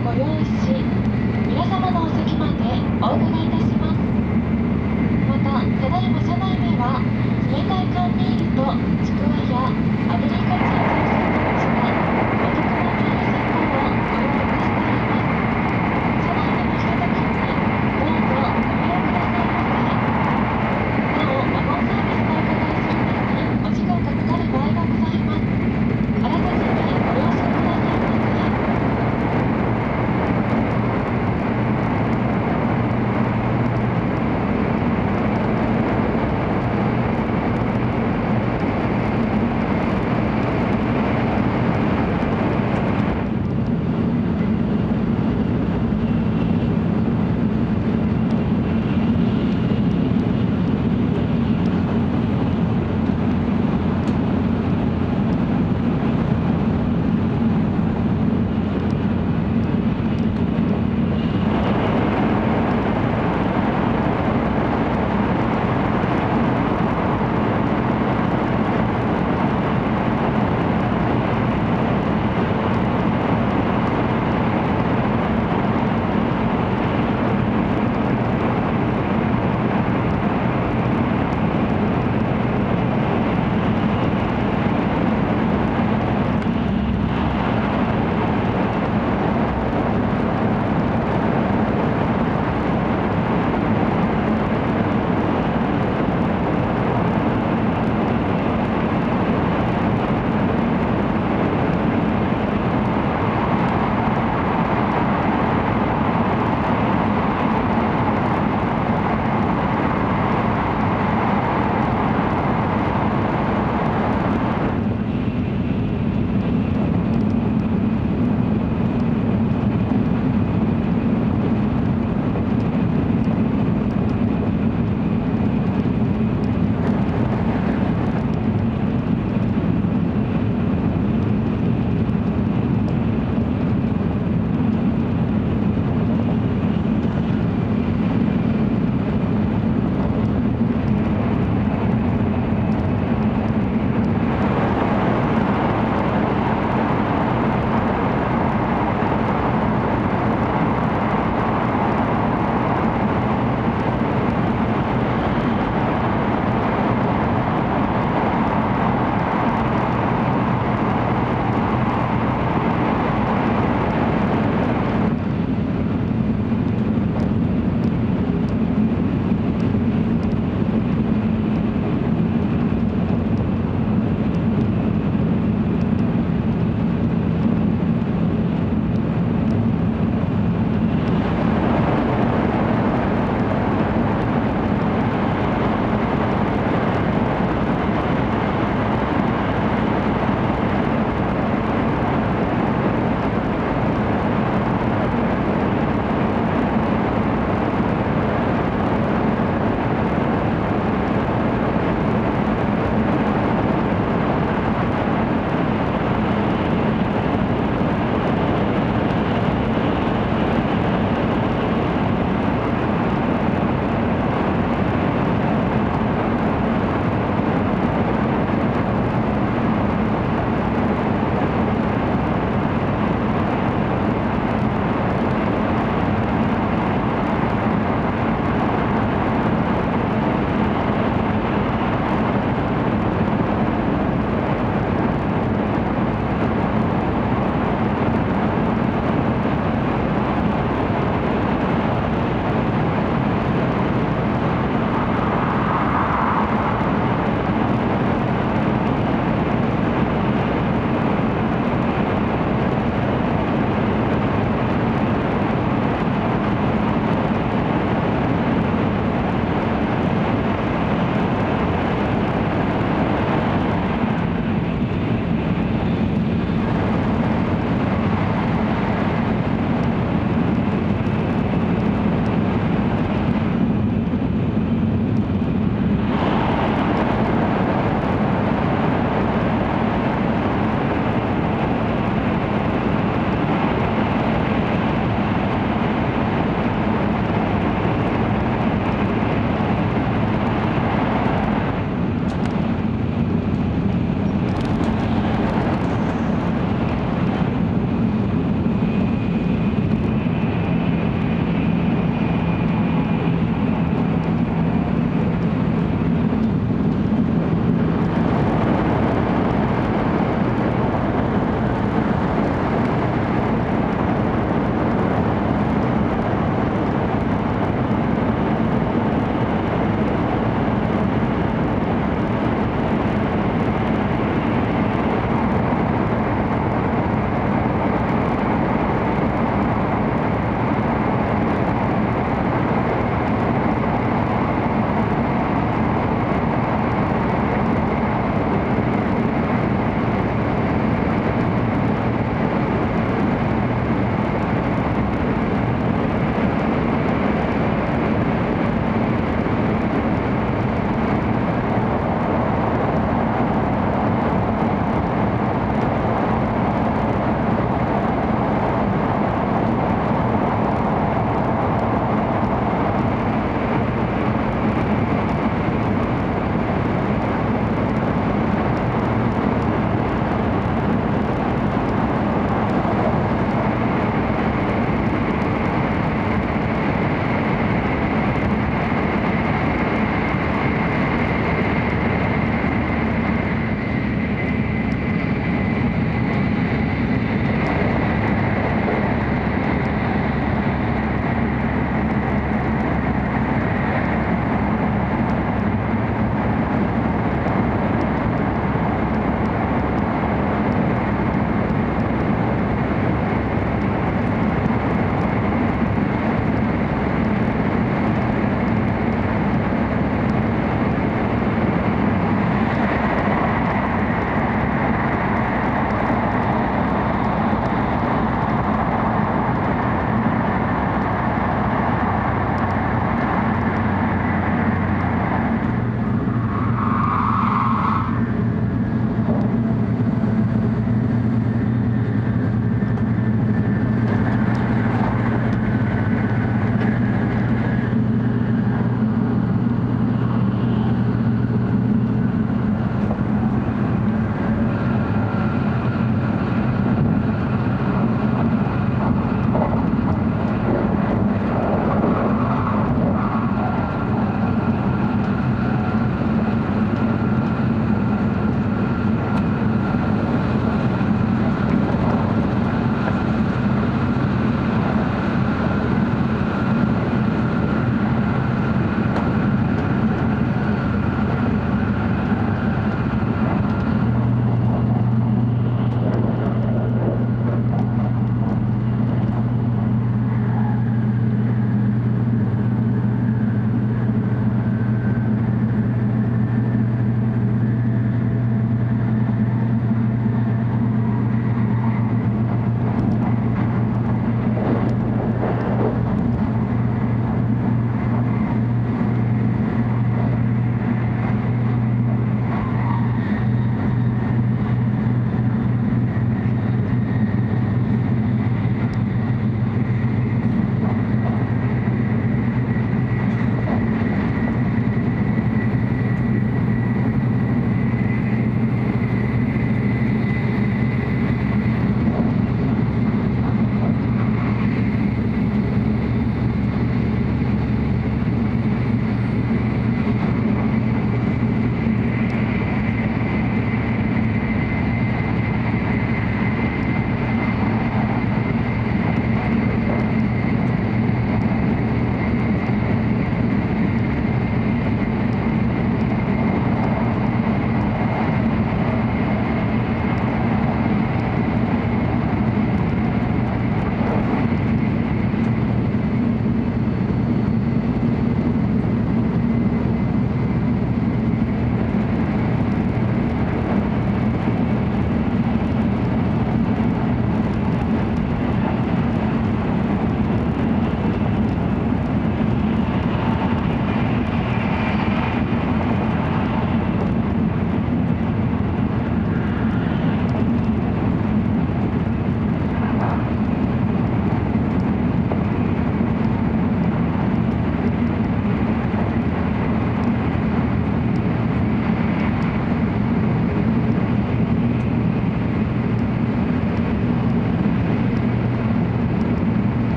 をご用意し、皆様のお席までお伺いいたします。また、ただいま車内では、冷たい缶ビールとちくわやアメリカチーズをセットにしたお得なビールセットをご用意いたしております。車内でのひとときにどうぞご利用くださいませ。なお、ワゴンサービスをお伺いする際にお時間がかかる場合がございます。あらかじめご了承くださいませ。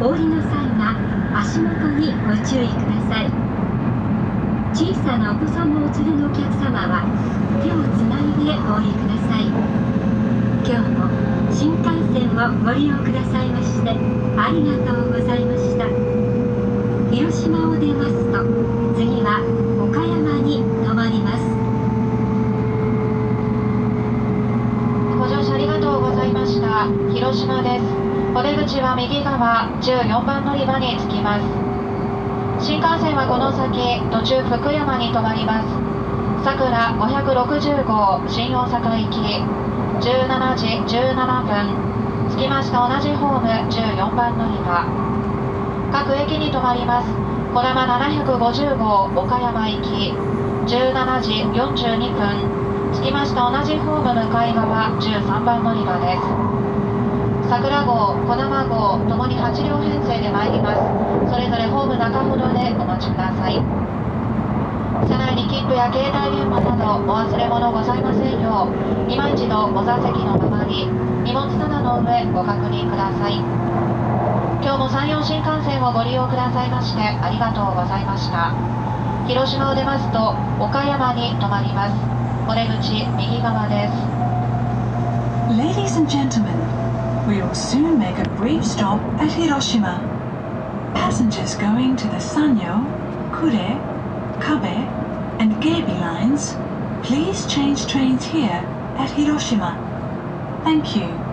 お降りの際は足元にご注意ください。小さなお子さんもお連れのお客様は手をつないでお降りください。今日も新幹線をご利用くださいましてありがとうございました。広島を出ますと次は岡山に停まります。 ご乗車ありがとうございました。広島です。お出口は右側14番乗り場に着きます。新幹線はこの先途中福山に停まります。さくら560号新大阪行き17時17分着きました。同じホーム14番乗り場。各駅に停まります。こだま750号岡山行き17時42分着きました。同じホーム向かい側13番乗り場です。桜号、こだま号ともに8両編成で参ります。それぞれホーム中ほどでお待ちください。車内に切符や携帯電話などお忘れ物ございませんよう今一度お座席の周り、荷物棚の上ご確認ください。今日も山陽新幹線をご利用くださいましてありがとうございました。広島を出ますと岡山に停まります。お出口右側です。 Ladies and gentlemen, we will soon make a brief stop at Hiroshima. Passengers going to the Sanyo, Kure, Kabe, and Geibi lines, please change trains here at Hiroshima. Thank you.